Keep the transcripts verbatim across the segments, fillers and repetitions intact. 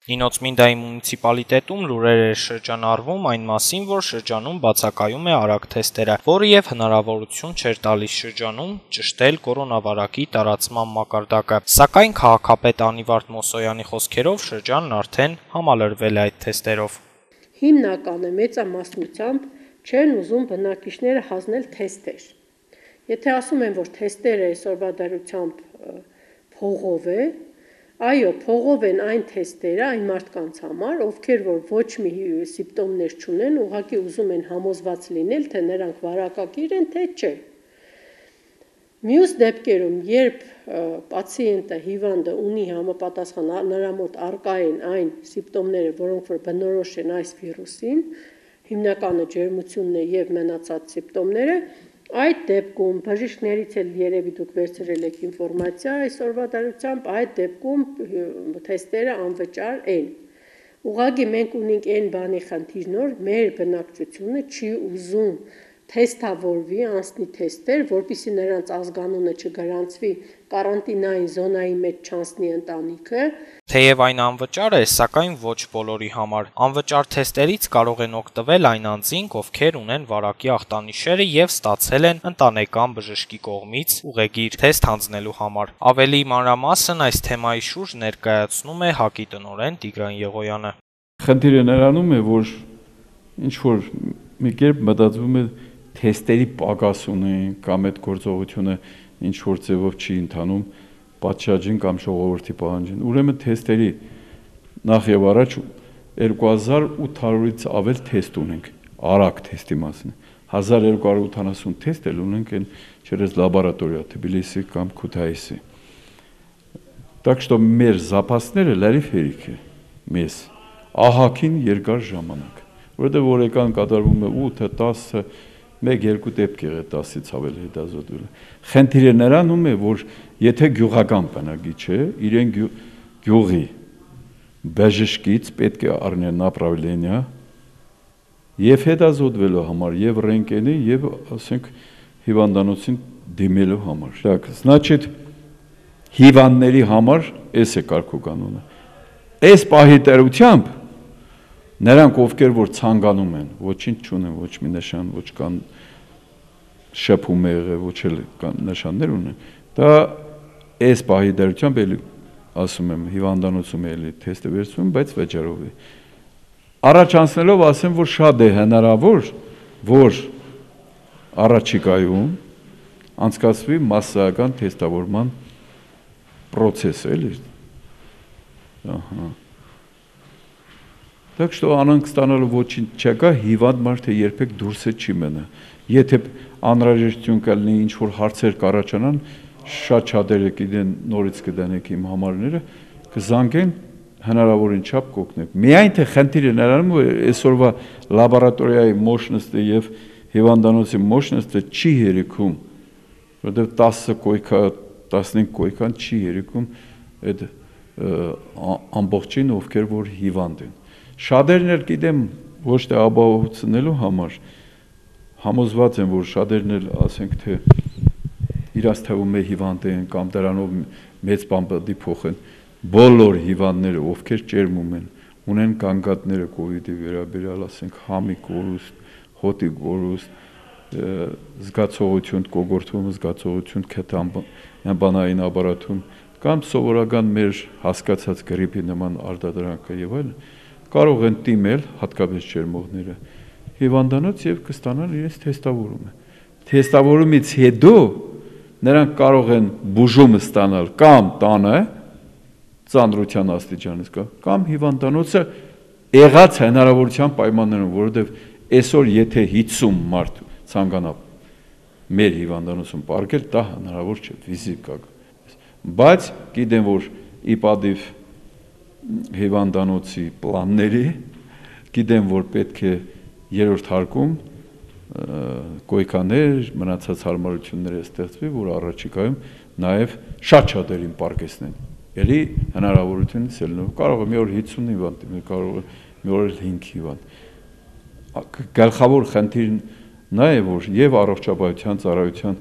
Նինոցմինդայի մունիցիպալիտետում լուրեր էր շրջանառվում այն մասին, որ շրջանում բացակայում է արագ թեստերը, որը եւ հնարավորություն չէր տալիս շրջանում ճշտել կորոնավարակի տարածման մակարդակը։ Սակայն քաղաքապետ Անիվարդ Մոսոյանի խոսքերով շրջանն արդեն համալրվել է այդ թեստերով։ Հիմնական է մեծամասնությամբ չեն ուզում բնակիչները հանձնել թեստեր։ Եթե ասում են, որ թեստերը այսօրվա դարությամբ փողով է, այո, փողով են այն թեստերը այն մարդկանց համար, ովքեր որ ոչ մի սիմպտոմներ չունեն, ուղղակի ուզում են համոզված լինել, թե նրանք վարակակիր են, թե չէ։ Մյուս դեպքերում, երբ պացիենտը, հիվանդը ունի համապատասխան, նրա մոտ առկա են այն սիմպտոմները, որոնք որ բնորոշ են այս վիրուսին, հիմնականը ջերմությունն է եւ մնացած սիմպտոմները, այդ դեպքում բժիշկներից էլ երևի դուք վերցրել եք ինֆորմացիա այսօրվա դարությամբ, այդ դեպքում թեստերը անվճար են։ Ուղղակի մենք ունենք այն բանի խնդիր նոր, մեր բնակչությունը չի ուզում թեստավորվի, անցնի թեստեր, որպեսզի նրանց ազգանունը չգրանցվի կարանտինային զոնայի մեջ չանցնի ընտանիքը։ Թեև այն անվճար է, սակայն ոչ բոլորի համար։ Անվճար թեստերից կարող են օգտվել այն անձինք, ովքեր ունեն վարակի ախտանիշերը եւ ստացել են ընտանեկան բժշկի կողմից ուղեգիր թեստ հանձնելու համար։ Ավելի մանրամասն այս թեմայի շուրջ ներկայացնում է ՀԱԿ-ի տնօրեն Տիգրան Եղոյանը։ Խնդիրը նրանում է, որ ինչ որ մի կերպ մտածվում է թեստերի պակաս ունեն կամ այդ գործողությունը ինչ որ ձևով չի ընթանում պատշաճին կամ ժողովրդի պահանջին։ Ուրեմն թեստերի նախ եւ առաջ երկու հազար ութ հարյուրից ավել թեստ ունենք, արագ թեստի մասին։ հազար երկու հարյուր ութանասուն թեստ էլ ունենք այն через լաբորատորիա Թբիլիսի կամ Քութայիսի։ Так что մեր запасները լրիվ հերիք է մեզ ահագին երկար ժամանակ, որովհետեւ օրական կատարվում է ութը, տասը, մեկ-երկու դեպք է տասից ավել հետազոտվել։ Խնդիրը նրանում է, որ եթե գյուղական բնակիչ է, իրեն գյուղի բժշկից պետք է առնեն направление եւ հետազոտվելու համար, եւ ռենտգենի, եւ ասենք հիվանդանոցին դիմելու համար։ Так, значит, հիվանդների համար էս է կարգուկանոնը։ Այս պահի տերությամբ նրանք ովքեր որ ցանկանում են, ոչինչ չունեն, ոչ մի նշան, ոչ կան շփում է եղել, ոչ էլ կան նշաններ ունեն, դա այս պահի դերությամբ էլի ասում եմ հիվանդանոցում էլի թեստը վերցվում, բայց վճարով է։ Առաջանցնելով ասեմ, որ շատ է հնարավոր, որ առաջիկայում անցկացվի մասսայական թեստավորման process էլի։ Ահա Так что անոնք ստանալու ոչինչ չկա, հիվանդ մարդը երբեք դուրս չի մնա։ Եթե անհրաժեշտություն կլինի ինչ որ հարցեր կառաջանան, շատ շատերը գիտեն, նորից կդանեք իմ համարները, կզանգեն հնարավորին չափ կօգնեք։ Միայն թե խնդիրը նրանում է այսօրվա լաբորատորիայի մощностը եւ հիվանդանոցի մощностը չի հերիքում, որովհետեւ տասը կոյքա, տասնհինգ կոյքան չի հերիքում այդ ամբողջին ովքեր որ հիվանդ են։ Շատերն էլ գիտեմ ոչ թե ապահովությունելու համար համոզված են, որ շատերն էլ ասենք թե իրաց թվում է հիվանդ են կամ դրանով մեծ բան պետք է փոխեն։ Բոլոր հիվանդները, ովքեր ճերմում են, ունեն կանգատները կովիդի վերաբերյալ, ասենք համի կորուստ, հոտի կորուստ, զգացողություն, կոգորտվում զգացողություն, քեթամբանային ապարատում կամ սովորական մեր հասկացած գրիպի նման արտադրանքը եւ այլն կարող են դիմել հատկապես ջերմողները հիվանդանոց եւ կստանան իրենց թեստավորումը։ Թեստավորումից հետո նրանք կարող են բուժումը ստանալ կամ տանը ծանրության աստիճանից կամ հիվանդանոցը եղած հնարավորության պայմաններում, որովհետեւ այսօր եթե հիսուն մարդ ցանկանա մեր հիվանդանոցում պարկել, դա հնարավոր չէ ֆիզիկակ։ Բայց գիտեմ, որ իպադիվ հիվանդանոցի պլանների գիտեմ, որ պետք է երրորդ հարկում կոյկաներ, մնացած հարմարությունները ստեղծվի, որ առաջիկայում նաև շատ շատերին պարկեսնեն։ Էլի հնարավորությունից ելնելով կարող է մի օր հիսուն հիվանդ, կարող է մի օր հինգ հիվանդ։ Գլխավոր խնդիրն նա է, որ եւ առողջապահության ծառայության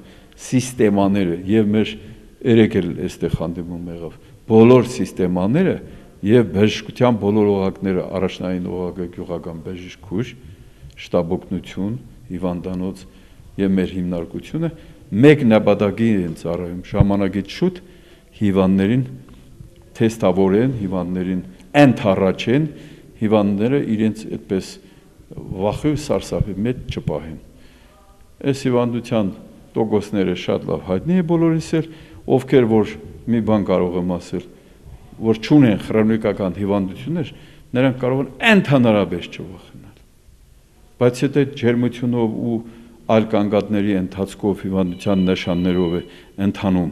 սիստեմաները եւ մեր երեք էլ այստեղ հանդիպում եղավ, բոլոր սիստեմաները եւ բժշկության բոլոր օղակները առաջնային օղակը գյուղական բժիշկ քույր, շտաբօգնություն, հիվանդանոց եւ մեր հիմնարկությունը մեկ նպատակի են ծառայում ժամանակից շուտ հիվանդներին թեստավորեն, հիվանդներին ընդառաջեն, հիվանդները իրենց այդպես վախի ու սարսափի մեջ չպահեն։ Այս հիվանդության տոկոսները շատ լավ հայտնի է բոլորիս էլ, ովքեր որ մի բան կարող եմ ասել, որ չունեն քրոնիկական հիվանդություններ, նրանք կարող են ընդհանրապես չվախենալ։ Բայց եթե ջերմությունով ու այլ կանգատների ընթացքով հիվանդության նշաններով է ընթանում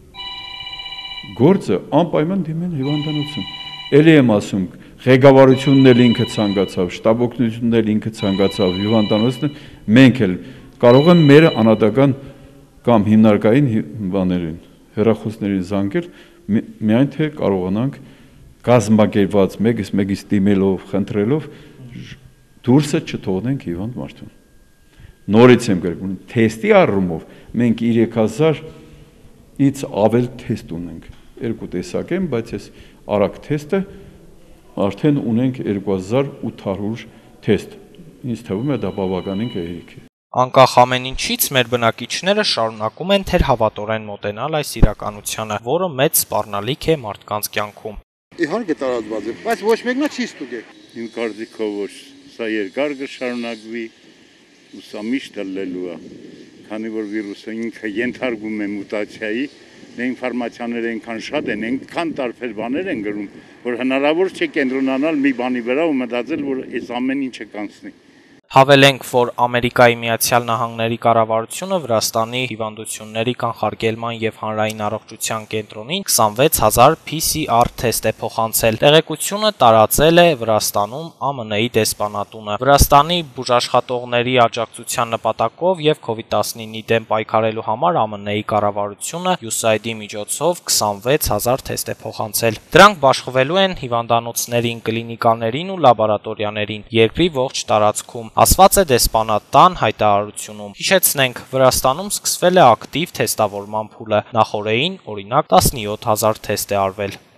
գործը, անպայման դիմեն հիվանդանոցին։ Էլի եմ ասում, ղեկավարությունն էլ ինքը ցանկացավ, շտաբօգնությունն էլ ինքը ցանկացավ, հիվանդանոցն մենք էլ կարող են մեր անհատական կամ հիմնարկային բաներին, հեռախոսներին զանգել, միայն թե կարողանանք կազմակերպված մեկից մեկից դիմելով, խնդրելով դուրսը չթողնենք հիվանդ մարդուն։ Նորից եմ գրում, թեստի առումով մենք երեք հազարից ավել թեստ ունենք։ Երկու տեսակ են, բայց այս արագ թեստը արդեն ունենք երկու հազար ութ հարյուր թեստ։ Ինձ թվում է դա բավականին կհերիք է։ Անկախ ամեն ինչից մեր բնակիչները շարունակում են թերհավատորեն մոտենալ այս իրականությանը, որը մեծ սպառնալիք է մարդկանց կյանքում։ Իհարկե տարածված է, բայց ոչ մեկն չի ստուգել։ Իմ կարծիքով որ սա երկար կշարունակվի, ու սա միշտ ելնելու է, քանի որ վիրուսը ինքը ենթարկվում է մուտացիայի, ինֆորմացիաները այնքան շատ են, այնքան տարբեր բաներ են գրում, որ հնարավոր չէ կենտրոնանալ մի բանի վրա ու մտածել, որ այս ամեն ինչը կանցնի։ Հավելենք, որ Ամերիկայի Միացյալ Նահանգների կառավարությունը Վրաստանի հիվանդությունների կանխարգելման եւ հանրային առողջության կենտրոնին քսանվեց հազար P C R թեստ է փոխանցել։ Տեղեկությունը տարածել է Վրաստանում A M N-ի դեսպանատունը։ Վրաստանի բուժաշխատողների աջակցության նպատակով եւ COVID nineteen-ի դեմ պայքարելու համար A M N-ի կառավարությունը U S A I D-ի միջոցով քսանվեց հազար թեստ է փոխանցել։ Դրանք բաշխվելու են հիվանդանոցներին, կլինիկաներին ու լաբորատորիաներին երկրի ողջ տարածքում։ Ասված է դեսպանատան հայտարարությունում։ Հիշեցնենք, Վրաստանում սկսվել է ակտիվ թեստավորման փուլը, նախորդին օրինակ տասնյոթ հազար թեստ է արվել։